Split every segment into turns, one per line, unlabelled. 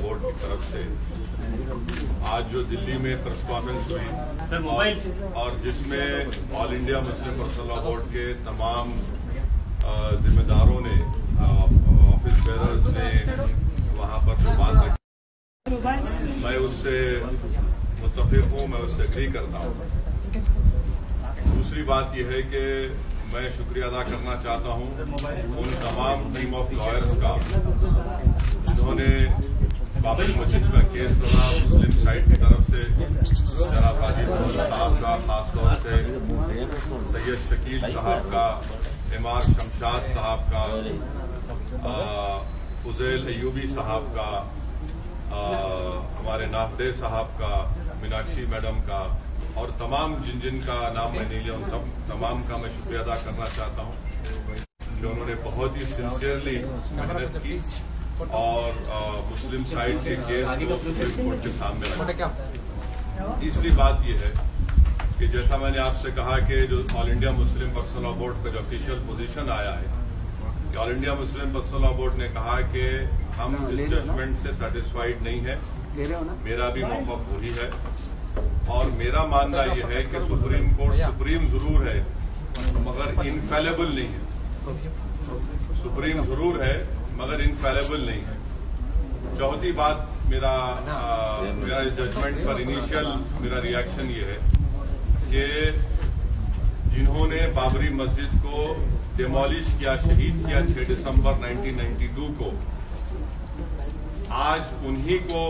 Board की तरफ से आज जो दिल्ली में प्रेस कॉन्फ्रेंस हुई और जिसमें all India Muslim personal law board के तमाम जिम्मेदारों ने, ऑफिस बेयरर्स ने वहां पर जो बात रखी, मैं उससे मुत्तफिक हूं, मैं उससे एग्री करता हूं। दूसरी बात यह है कि मैं शुक्रिया अदा करना चाहता हूं उन तमाम टीम ऑफ लॉयर्स का जिन्होंने बाबरी मस्जिद का केस लड़ा, मुस्लिम साइड की तरफ से जनाब राजीव साहब का, खासतौर से सैयद शकील साहब का, इमार शमशाद साहब का, फुजैल अयूबी साहब का, हमारे नाफदे साहब का, मीनाक्षी मैडम का और तमाम जिन का नाम मैं नहीं लिया उन तमाम का मैं शुक्रिया अदा करना चाहता हूं कि उन्होंने बहुत ही सिंसियरली मेहनत की और मुस्लिम साइड के केस को सुप्रीम कोर्ट के सामने रखा। तीसरी बात यह है कि जैसा मैंने आपसे कहा कि जो all India Muslim personal law board का जो ऑफिशियल पोजीशन आया है कि all India Muslim personal law board ने कहा कि हम इस जजमेंट से सैटिस्फाइड नहीं है, मेरा भी मौक़िफ़ वही है और मेरा मानना यह है कि सुप्रीम कोर्ट सुप्रीम जरूर है मगर इनफेलेबल नहीं है। सुप्रीम जरूर है मगर इनफेलेबल नहीं है। चौथी बात मेरा इस जजमेंट पर इनिशियल मेरा रिएक्शन ये है कि जिन्होंने बाबरी मस्जिद को डिमोलिश किया, शहीद किया 6 दिसंबर 1992 को, आज उन्हीं को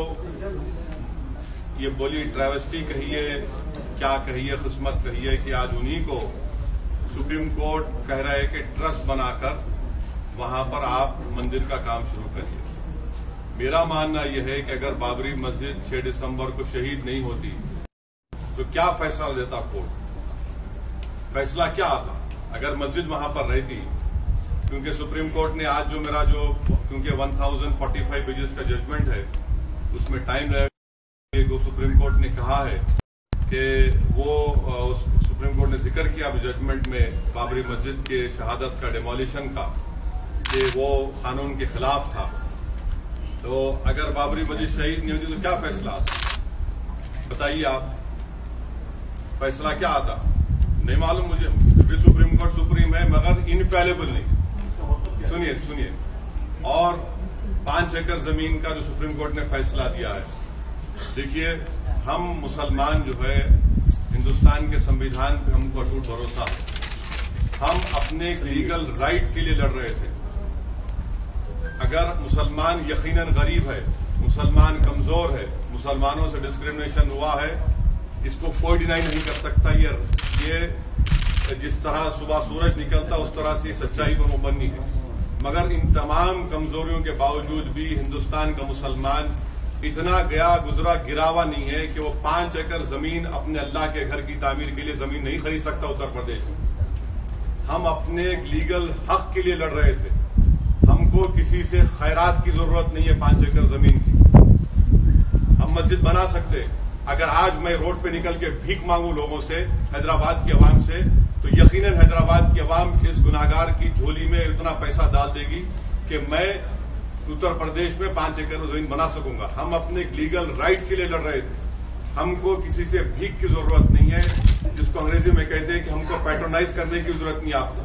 ये बोली ट्रेवेस्टी कहिए, क्या कहिए, किस्मत कहिए कि आज उन्हीं को सुप्रीम कोर्ट कह रहा है कि ट्रस्ट बनाकर वहां पर आप मंदिर का काम शुरू करिए। मेरा मानना यह है कि अगर बाबरी मस्जिद 6 दिसंबर को शहीद नहीं होती तो क्या फैसला देता कोर्ट? फैसला क्या आता अगर मस्जिद वहां पर रहती? क्योंकि सुप्रीम कोर्ट ने आज जो क्योंकि 1045 पेजेस का जजमेंट है उसमें टाइम लगेगा। सुप्रीम कोर्ट ने कहा है कि सुप्रीम कोर्ट ने जिक्र किया जजमेंट में बाबरी मस्जिद के शहादत का, डिमोलिशन का, कि वो कानून के खिलाफ था। तो अगर बाबरी मस्जिद शहीद नहीं होती तो क्या फैसला आता? बताइए आप, फैसला क्या आता? नहीं मालूम मुझे। भी सुप्रीम कोर्ट सुप्रीम है मगर इनफेलेबल नहीं। सुनिए और 5 एकड़ जमीन का जो सुप्रीम कोर्ट ने फैसला दिया है, देखिए हम मुसलमान जो है हिंदुस्तान के संविधान पे हमको अटूट भरोसा है। हम अपने लीगल राइट के लिए लड़ रहे थे। अगर मुसलमान यकीनन गरीब है, मुसलमान कमजोर है, मुसलमानों से डिस्क्रिमिनेशन हुआ है, इसको कोई डिनाई नहीं कर सकता। ये जिस तरह सुबह सूरज निकलता उस तरह से सच्चाई पर मुबन्नी है। मगर इन तमाम कमजोरियों के बावजूद भी हिंदुस्तान का मुसलमान इतना गया गुजरा गिरावा नहीं है कि वो 5 एकड़ जमीन अपने अल्लाह के घर की तामीर के लिए जमीन नहीं खरीद सकता उत्तर प्रदेश में। हम अपने लीगल हक के लिए लड़ रहे थे। हमको किसी से खैरात की जरूरत नहीं है 5 एकड़ जमीन की। हम मस्जिद बना सकते। अगर आज मैं रोड पे निकल के भीख मांगू लोगों से, हैदराबाद की आवाम से, तो यकीनन हैदराबाद की आवाम इस गुनाहगार की झोली में इतना पैसा डाल देगी कि मैं उत्तर प्रदेश में 5 एकड़ जमीन बना सकूंगा। हम अपने लीगल राइट के लिए लड़ रहे थे। हमको किसी से भीख की जरूरत नहीं है, जिसको अंग्रेजी में कहते हैं कि हमको पैट्रोनाइज करने की जरूरत नहीं आपको।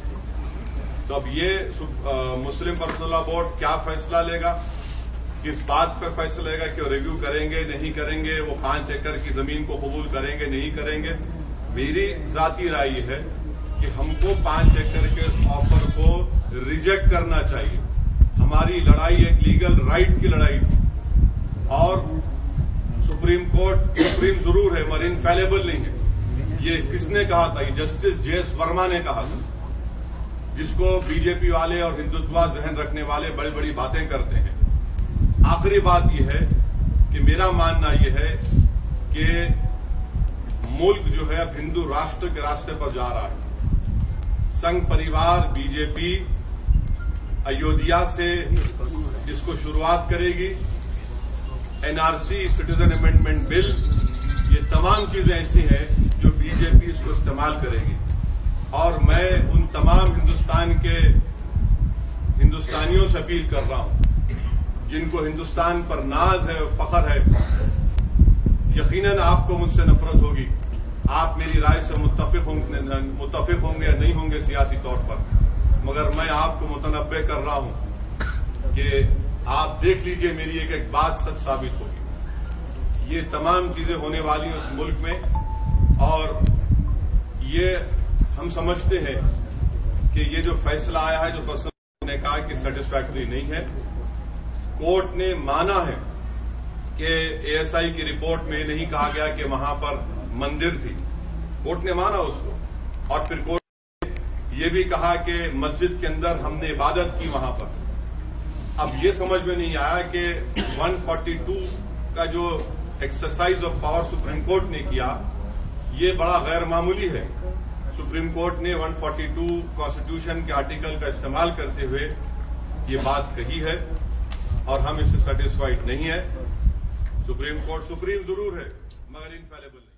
तो अब ये मुस्लिम पर्सनल लॉ बोर्ड क्या फैसला लेगा, किस बात पर फैसला लेगा कि वो रिव्यू करेंगे नहीं करेंगे, वो 5 एकड़ की जमीन को कबूल करेंगे नहीं करेंगे? मेरी जाती राय ये है कि हमको 5 एकड़ के इस ऑफर को रिजेक्ट करना चाहिए। हमारी लड़ाई एक लीगल राइट की लड़ाई थी और सुप्रीम कोर्ट सुप्रीम जरूर है मगर इनफेलेबल नहीं है। ये किसने कहा था? ये जस्टिस JS वर्मा ने कहा था, जिसको बीजेपी वाले और हिंदुत्वा जहन रखने वाले बड़ी बड़ी बातें करते हैं। आखिरी बात यह है कि मेरा मानना यह है कि मुल्क जो है अब हिंदू राष्ट्र के रास्ते पर जा रहा है। संघ परिवार बीजेपी अयोध्या से इसको शुरुआत करेगी। NRC, सिटीजन अमेंडमेंट बिल, ये तमाम चीजें ऐसी हैं जो बीजेपी इसको इस्तेमाल करेगी। और मैं उन तमाम हिंदुस्तानियों से अपील कर रहा हूं
جن کو ہندوستان پر ناز ہے اور فخر ہے، یقیناً آپ کو مجھ سے نفرت ہوگی. آپ میری رائے سے متفق ہوں گے یا نہیں ہوں گے سیاسی طور پر، مگر میں آپ کو متنبع کر رہا ہوں کہ آپ دیکھ لیجئے میری ایک ایک بات سچ ثابت ہوگی. یہ تمام چیزیں ہونے والی ہیں اس ملک میں، اور یہ ہم سمجھتے ہیں کہ یہ جو فیصلہ آیا ہے، جو پرسن نے کہا کہ سیٹسفیکٹری نہیں ہے. کورٹ نے مانا ہے کہ اے ایس آئی کی رپورٹ میں نہیں کہا گیا کہ وہاں پر مندر تھی. کورٹ نے مانا اس کو، اور پھر کورٹ نے یہ بھی کہا کہ مسجد کے اندر ہم نے عبادت کی وہاں پر. اب یہ سمجھ میں نہیں آیا کہ 142 کا جو exercise of power supreme court نے کیا، یہ بڑا غیر معمولی ہے. سپریم کورٹ نے 142 کانسٹیٹیوشن کے آرٹیکل کا استعمال کرتے ہوئے یہ بات کہی ہے، اور ہم اس سے سیٹسفائیڈ نہیں ہیں. سپریم کورٹ سپریم ضرور ہے مگر انفیلیبل نہیں.